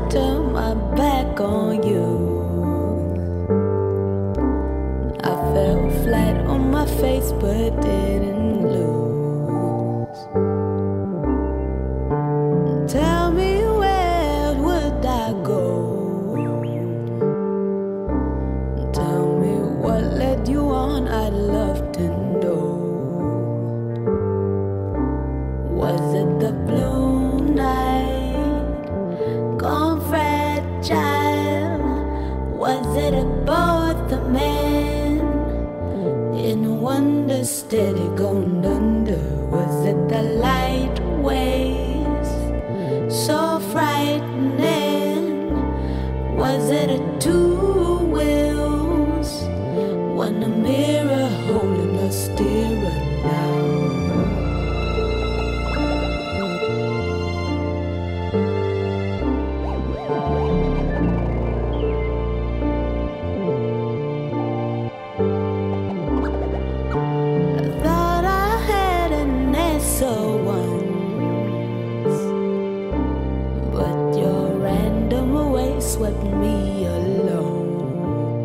turned my back on you. I fell flat on my face but didn't lose. Tell me, where would I go? Tell me what led you on, I'd love to know. Was it the blue night, gone fragile? Was it about the man in wonder, steady gone under? Was it the light waves, so frightening? Was it a two wheels, one a mirror holding a steering now? Swept me alone.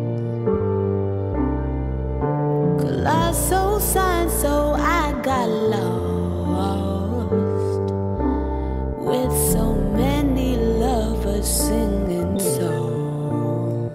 Colossal sign, so I got lost with so many lovers singing soft.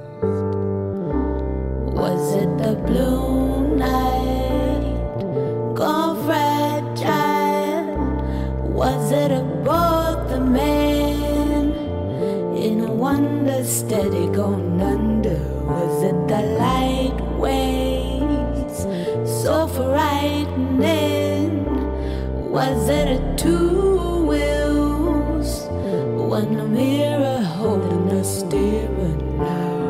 Was it the blue night, gone fragile? Was it about the man in wonder, steady gone under? Was it the light waves, so frightening? Was it a two wheels, one a mirror holding a steering now?